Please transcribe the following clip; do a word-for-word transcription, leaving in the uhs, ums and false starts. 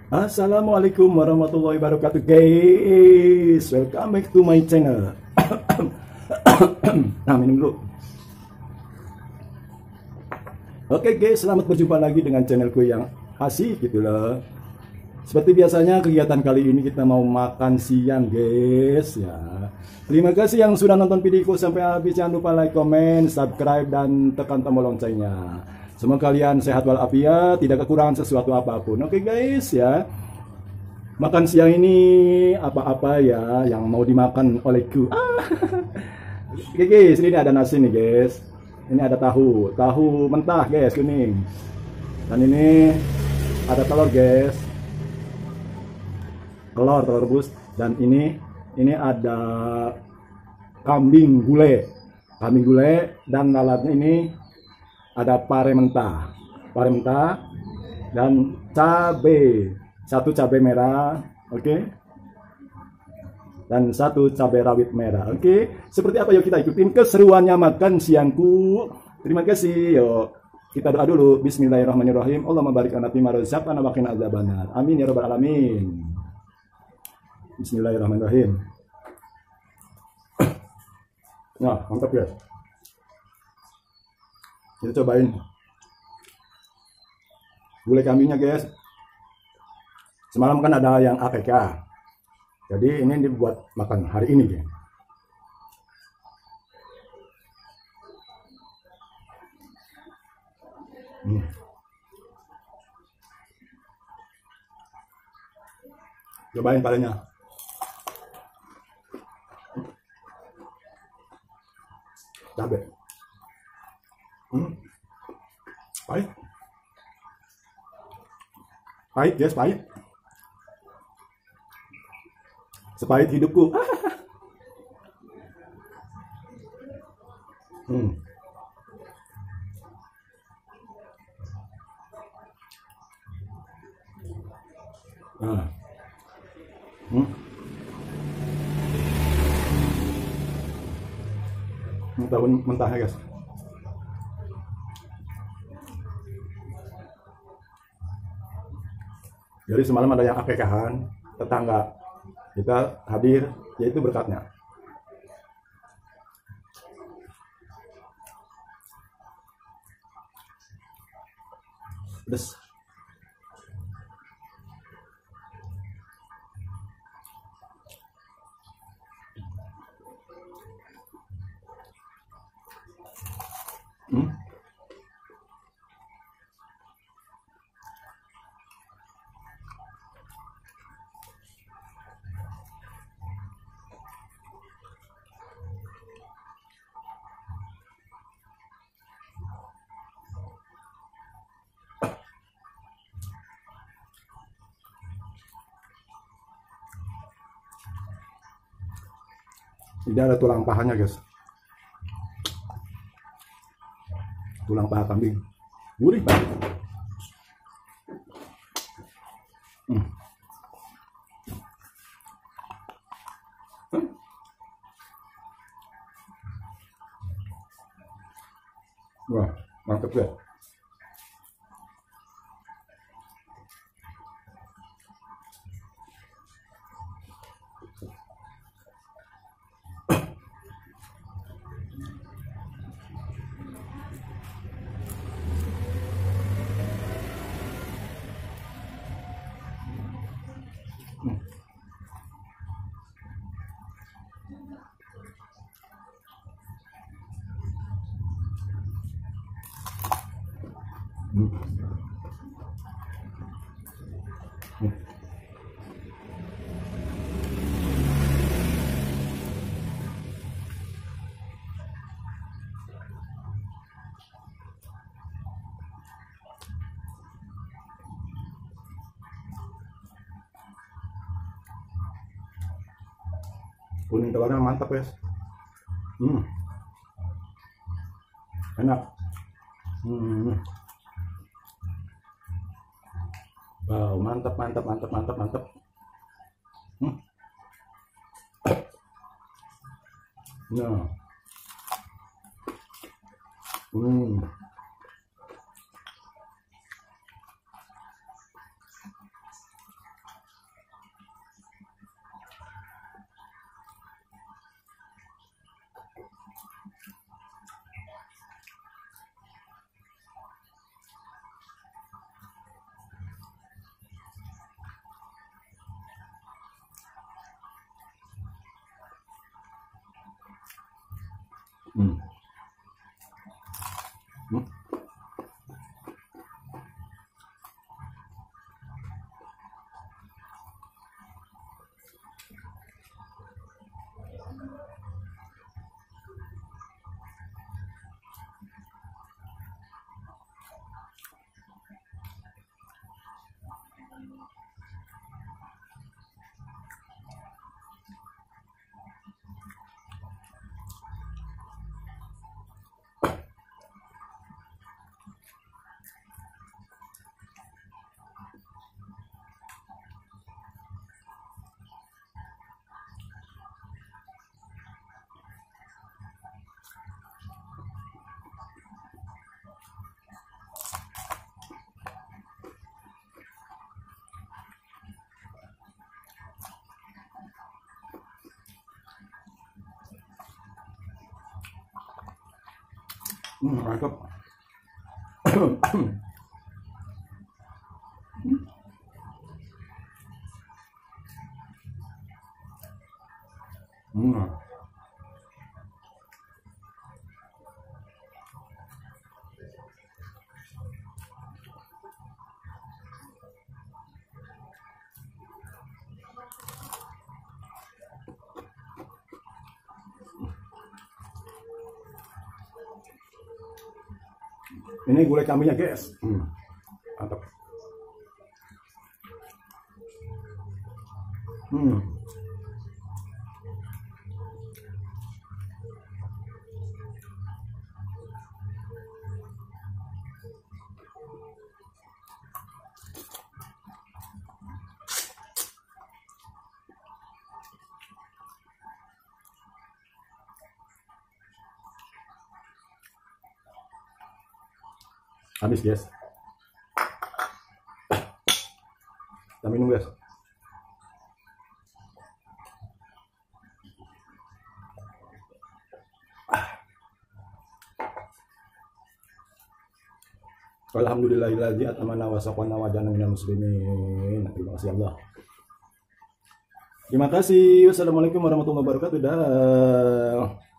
Assalamualaikum warahmatullahi wabarakatuh guys. Welcome back to my channel. Nah, minum dulu. Oke guys, selamat berjumpa lagi dengan channelku yang asik gitu loh. Seperti biasanya kegiatan kali ini kita mau makan siang guys ya. Terima kasih yang sudah nonton videoku sampai habis. Jangan lupa like, comment, subscribe, dan tekan tombol loncengnya. Semoga kalian sehat walafiat, tidak kekurangan sesuatu apapun. Oke guys ya. Makan siang ini apa-apa ya yang mau dimakan olehku. Ah. Oke guys, ini ada nasi nih guys. Ini ada tahu, tahu mentah guys, kuning. Dan ini ada telur guys. Telur, telur rebus. Dan ini ini ada kambing gulai. Kambing gulai dan lalatnya ini ada pare mentah, pare mentah dan cabai, satu cabai merah, oke, okay? Dan satu cabai rawit merah, oke. Okay? Seperti apa, yuk kita ikutin keseruannya makan siangku. Terima kasih, yuk kita doa dulu. Bismillahirrahmanirrahim. Allahumma barik lana fima razaqtana wa qina adzabannar. Amin ya rabbal alamin. Bismillahirrahmanirrahim. Nah, mantap ya. Kita cobain gulai kambingnya guys. Semalam kan ada yang A K K, jadi ini dibuat makan hari ini guys. Hmm. Cobain palanya. Cabai. Hmm. Pahit. Pahit guys, pahit. Sepahit hidupku. Hmm. Nah. Hmm. Mentah mentahnya guys. Jadi semalam ada yang A K K-an, tetangga kita hadir, yaitu berkatnya. Pedas. Hmm? Tidak ada tulang pahanya guys. Tulang paha kambing gurih banget. Hmm. Hmm. Wah, mantap ya. Hmm. Hmm. Kuning telurnya mantap guys. Hmm. Enak. Hmm. Wow, mantap, mantap, mantap, mantap, mantap. Hmm. Nah. Hmm. Hmm. Hmm. Hmm, mantap. Hmm. Ini gulai kambingnya guys. Hmm. Mantap. Hmm. Habis guys. Kita minum guys. Alhamdulillahilladzi atmana wa saqana wa jana minal muslimin. Terima kasih Allah. Terima kasih. Wassalamualaikum warahmatullahi wabarakatuh. Dah.